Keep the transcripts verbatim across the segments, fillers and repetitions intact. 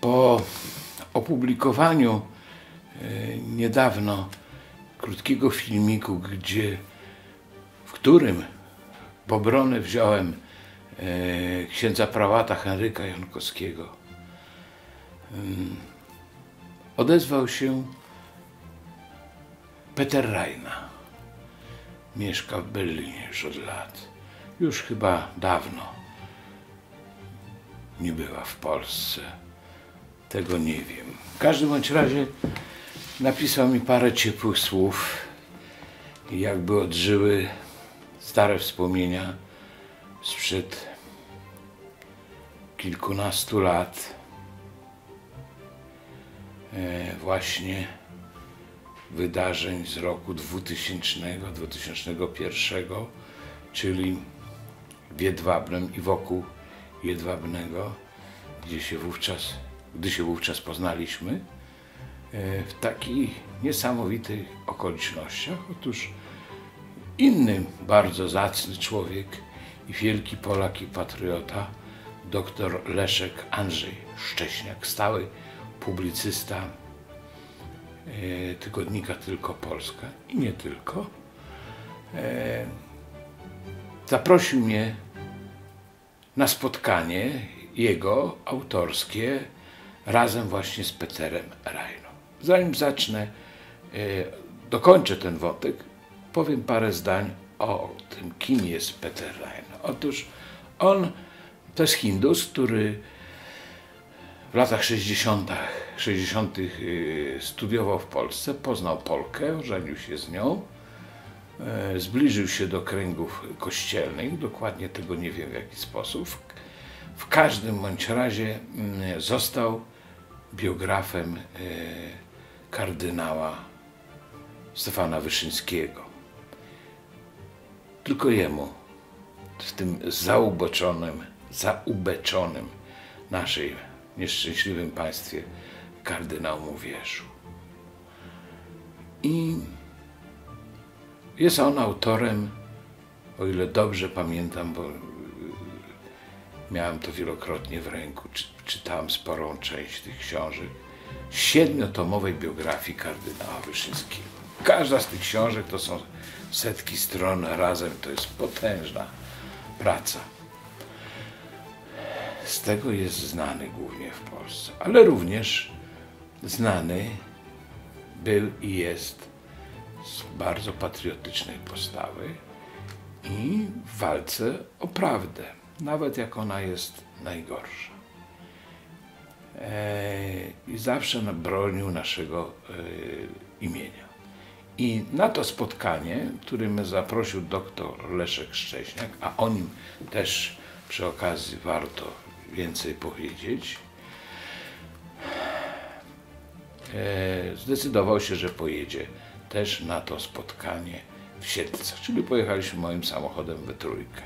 Po opublikowaniu e, niedawno krótkiego filmiku, gdzie, w którym w obronę wziąłem e, księdza prałata Henryka Jankowskiego, e, odezwał się Peter Rajna. Mieszka w Berlinie już od lat. Już chyba dawno nie była w Polsce. Tego nie wiem. W każdym bądź razie napisał mi parę ciepłych słów, jakby odżyły stare wspomnienia sprzed kilkunastu lat. E, właśnie wydarzeń z roku dwutysięcznego, dwa tysiące pierwszego, czyli w Jedwabnem i wokół Jedwabnego, gdzie się wówczas, gdy się wówczas poznaliśmy, w takich niesamowitych okolicznościach. Otóż inny bardzo zacny człowiek i wielki Polak i patriota, doktor Leszek Andrzej Szcześniak, stały publicysta tygodnika Tylko Polska i nie tylko, zaprosił mnie na spotkanie jego autorskie razem właśnie z Peterem Rajną. Zanim zacznę, dokończę ten wątek, powiem parę zdań o tym, kim jest Peter Rajna. Otóż on to jest Hindus, który w latach sześćdziesiątych studiował w Polsce, poznał Polkę, ożenił się z nią, zbliżył się do kręgów kościelnych, dokładnie tego nie wiem w jaki sposób. W każdym bądź razie został biografem kardynała Stefana Wyszyńskiego. Tylko jemu, w tym zauboczonym, zaubeczonym naszej nieszczęśliwym państwie, kardynał mu wierzył. I jest on autorem, o ile dobrze pamiętam, bo miałem to wielokrotnie w ręku, czy, czytałem sporą część tych książek, siedmiotomowej biografii kardynała Wyszyńskiego. Każda z tych książek to są setki stron razem, to jest potężna praca. Z tego jest znany głównie w Polsce, ale również znany był i jest z bardzo patriotycznej postawy i w walce o prawdę, nawet jak ona jest najgorsza. Eee, I zawsze bronił naszego e, imienia. I na to spotkanie, które mnie zaprosił doktor Leszek Szcześniak, a o nim też przy okazji warto więcej powiedzieć, e, zdecydował się, że pojedzie też na to spotkanie w Siedlce, czyli pojechaliśmy moim samochodem we trójkę.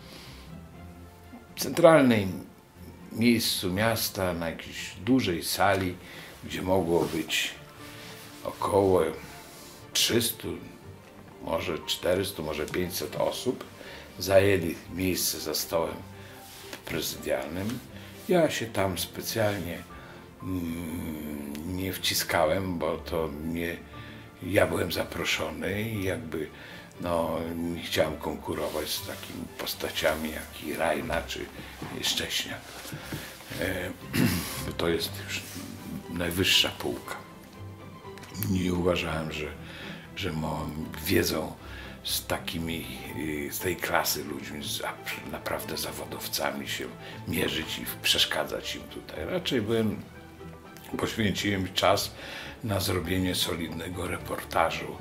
W centralnym miejscu miasta, na jakiejś dużej sali, gdzie mogło być około trzystu, może czterystu, może pięćset osób, zajęli miejsce za stołem prezydialnym. Ja się tam specjalnie mm, nie wciskałem, bo to nie ja byłem zaproszony i jakby no, nie chciałem konkurować z takimi postaciami jak i Rajna czy Szcześniak. E, to jest już najwyższa półka. Nie uważałem, że, że wiedzą z takimi, z tej klasy ludźmi, z naprawdę zawodowcami się mierzyć i przeszkadzać im tutaj. Raczej byłem, poświęciłem czas na zrobienie solidnego reportażu,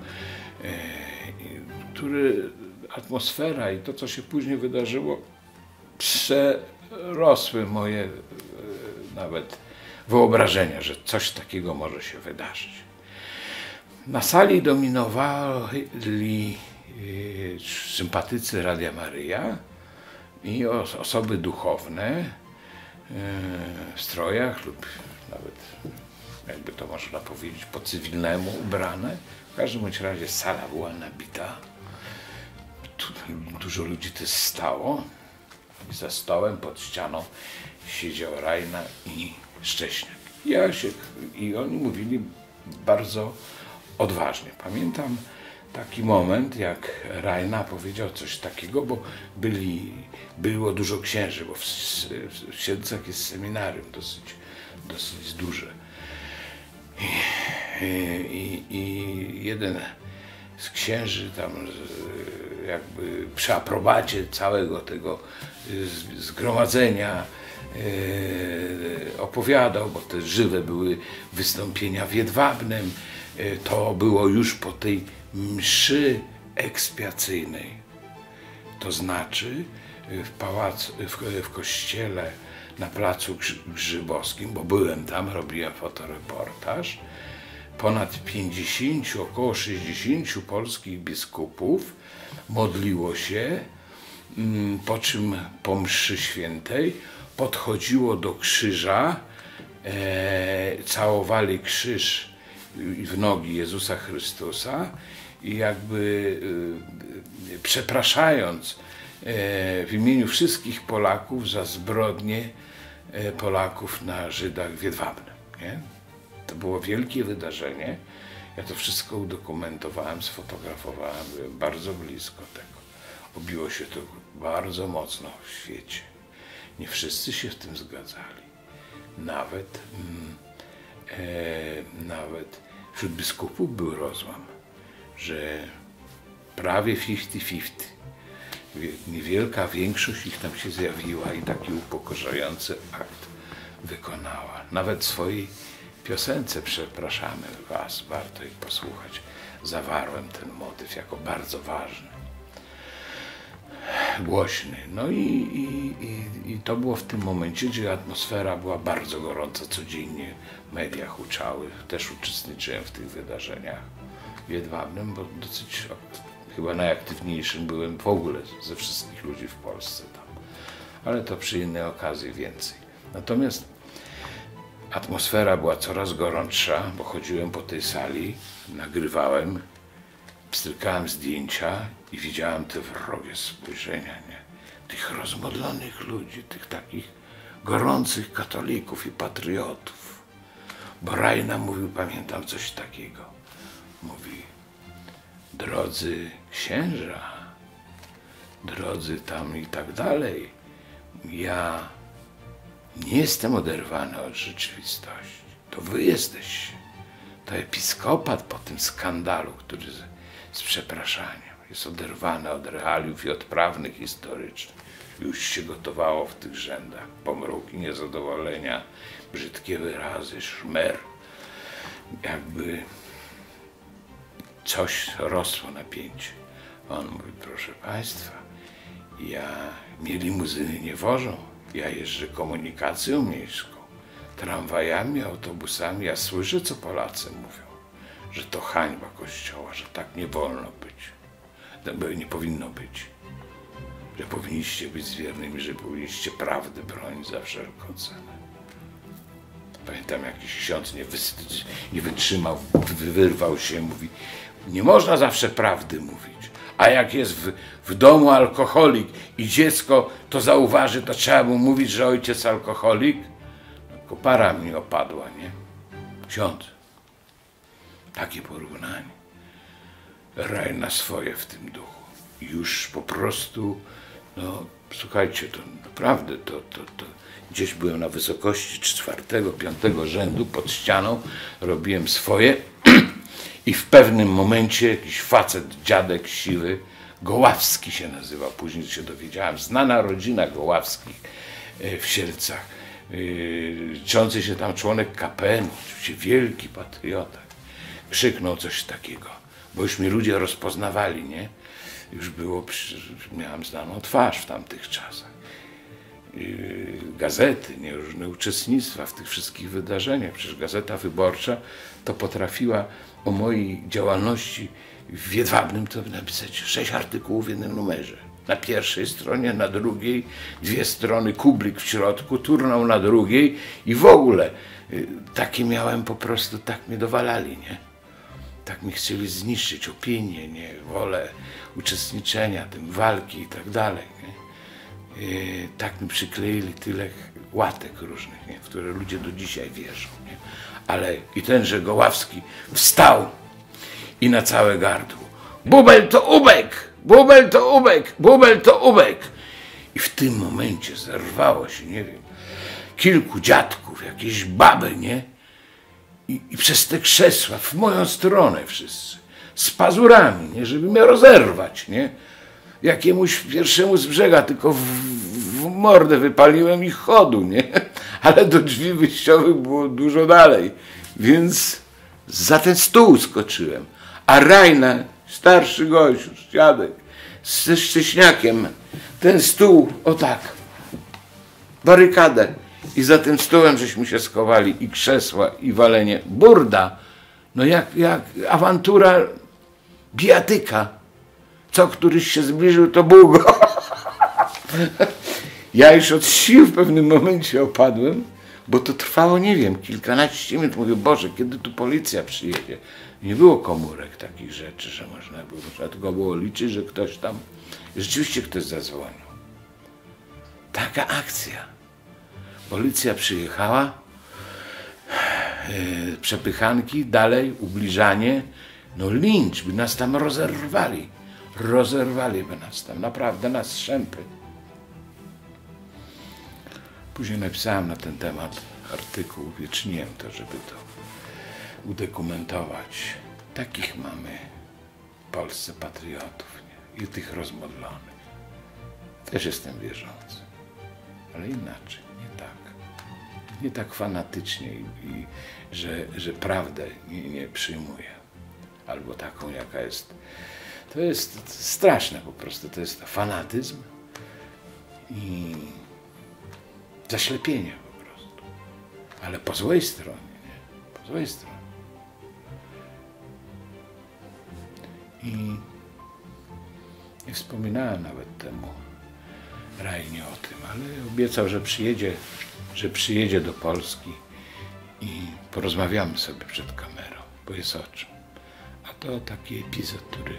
który atmosfera i to, co się później wydarzyło, przerosły moje nawet wyobrażenia, że coś takiego może się wydarzyć. Na sali dominowali sympatycy Radia Maryja i osoby duchowne w strojach lub nawet, jakby to można powiedzieć, po cywilnemu ubrane. W każdym bądź razie sala była nabita. Dużo ludzi też stało. I za stołem pod ścianą siedział Rajna i Szcześniak. Jasiek. I oni mówili bardzo odważnie. Pamiętam taki moment, jak Rajna powiedział coś takiego, bo byli, było dużo księży, bo w, w Siedlcach jest seminarium dosyć, dosyć duże. I, i, i jeden z księży tam jakby przy aprobacie całego tego zgromadzenia opowiadał, bo te żywe były wystąpienia w Jedwabnem. To było już po tej mszy ekspiacyjnej. To znaczy w pałacu, w, w kościele na placu Grzybowskim, bo byłem tam, robiłem fotoreportaż, ponad pięćdziesięciu, około sześćdziesięciu polskich biskupów modliło się, po czym po mszy świętej podchodziło do krzyża, e, całowali krzyż w nogi Jezusa Chrystusa i jakby e, przepraszając e, w imieniu wszystkich Polaków za zbrodnie e, Polaków na Żydach w Jedwabnem. Nie? To było wielkie wydarzenie. Ja to wszystko udokumentowałem, sfotografowałem, byłem bardzo blisko tego. Obiło się to bardzo mocno w świecie. Nie wszyscy się w tym zgadzali. Nawet, mm, e, nawet wśród biskupów był rozłam, że prawie pięćdziesiąt pięćdziesiąt. Niewielka większość ich tam się zjawiła i taki upokarzający akt wykonała. Nawet w swojej piosence "Przepraszamy was", warto ich posłuchać, zawarłem ten motyw jako bardzo ważny, głośny. No i, i, i, i to było w tym momencie, gdzie atmosfera była bardzo gorąca, codziennie w mediach huczały. Też uczestniczyłem w tych wydarzeniach w Jedwabnem, bo dosyć, chyba najaktywniejszym byłem w ogóle ze wszystkich ludzi w Polsce tam. Ale to przy innej okazji więcej. Natomiast atmosfera była coraz gorątsza, bo chodziłem po tej sali, nagrywałem, pstrykałem zdjęcia i widziałem te wrogie spojrzenia, nie? Tych rozmodlonych ludzi, tych takich gorących katolików i patriotów. Bo Rajna mówił, pamiętam coś takiego, mówi: drodzy księża, drodzy tam i tak dalej, ja nie jestem oderwany od rzeczywistości. To wy jesteście. To episkopat po tym skandalu, który z, z przepraszaniem jest oderwany od realiów i od prawnych historycznych. Już się gotowało w tych rzędach. Pomruki, niezadowolenia, brzydkie wyrazy, szmer. Jakby coś rosło napięcie. On mówi: proszę państwa, ja, mnie limuzyny nie wożą. Ja jeżdżę komunikacją miejską, tramwajami, autobusami. Ja słyszę, co Polacy mówią, że to hańba Kościoła, że tak nie wolno być, nie powinno być, że powinniście być z wiernymi, że powinniście prawdy bronić za wszelką cenę. Pamiętam, jakiś ksiądz nie, wystydzi, nie wytrzymał, wyrwał się, mówi: nie można zawsze prawdy mówić. A jak jest w, w domu alkoholik i dziecko to zauważy, to trzeba mu mówić, że ojciec alkoholik? Kopara mi opadła, nie? Ksiądz. Takie porównanie. Rajna swoje w tym duchu. Już po prostu, no słuchajcie, to naprawdę, to, to, to gdzieś byłem na wysokości czwartego, piątego rzędu pod ścianą, robiłem swoje. I w pewnym momencie jakiś facet, dziadek siwy, Goławski się nazywał, później się dowiedziałem, znana rodzina Goławskich w Siedlcach, liczący się tam członek K P N u, oczywiście wielki patriota, krzyknął coś takiego, bo już mnie ludzie rozpoznawali, nie? Już było, miałem znaną twarz w tamtych czasach. Gazety, nie, różne uczestnictwa w tych wszystkich wydarzeniach. Przecież Gazeta Wyborcza to potrafiła o mojej działalności w Jedwabnem to napisać sześć artykułów w jednym numerze. Na pierwszej stronie, na drugiej, dwie strony, kublik w środku, turnał na drugiej i w ogóle takie miałem po prostu, tak mnie dowalali, nie? Tak mi chcieli zniszczyć opinię, nie? Wolę uczestniczenia, tym walki i tak dalej, nie? yy, tak mi przykleili tyle łatek różnych, nie? W które ludzie do dzisiaj wierzą. Nie? Ale i ten, że Goławski wstał i na całe gardło. Bubel to ubek! Bubel to ubek! Bubel to ubek! I w tym momencie zerwało się, nie wiem, kilku dziadków, jakieś baby, nie? I, i przez te krzesła w moją stronę wszyscy, z pazurami, nie? Żeby mnie rozerwać, nie? Jakiemuś pierwszemu z brzega, tylko w, w mordę wypaliłem ich chodu, nie? Ale do drzwi wyjściowych było dużo dalej, więc za ten stół skoczyłem. A Rajna, starszy gościu, dziadek, ze Szcześniakiem, ten stół, o tak, barykadę. I za tym stołem żeśmy się schowali, i krzesła, i walenie. Burda, no jak, jak awantura bijatyka. Co któryś się zbliżył, to był go. Ja już od sił w pewnym momencie opadłem, bo to trwało, nie wiem, kilkanaście minut. Mówię, Boże, kiedy tu policja przyjedzie? Nie było komórek takich rzeczy, że można było, trzeba tylko było liczyć, że ktoś tam, rzeczywiście ktoś zadzwonił. Taka akcja. Policja przyjechała, yy, przepychanki, dalej, ubliżanie, no lincz, by nas tam rozerwali. Rozerwali by nas tam, naprawdę nas strzępy. Później napisałem na ten temat artykuł, uwieczniłem to, żeby to udokumentować. Takich mamy w Polsce patriotów, nie? I tych rozmodlonych. Też jestem wierzący, ale inaczej, nie tak. Nie tak fanatycznie, i, i że, że prawdę nie, nie przyjmuję. Albo taką, jaka jest. To jest straszne po prostu, to jest fanatyzm i zaślepienie po prostu. Ale po złej stronie, nie? Po złej stronie. I nie wspominałem nawet temu Rajnie o tym, ale obiecał, że przyjedzie, że przyjedzie do Polski i porozmawiamy sobie przed kamerą, bo jest o czym. A to taki epizod, który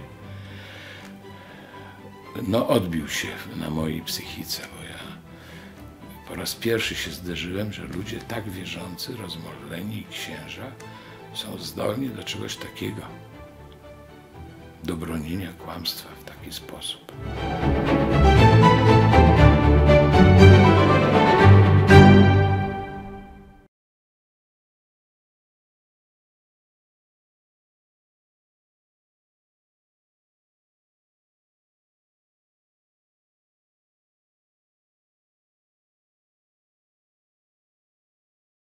no, odbił się na mojej psychice, bo ja po raz pierwszy się zderzyłem, że ludzie tak wierzący, rozmodleni i księża są zdolni do czegoś takiego, do bronienia kłamstwa w taki sposób.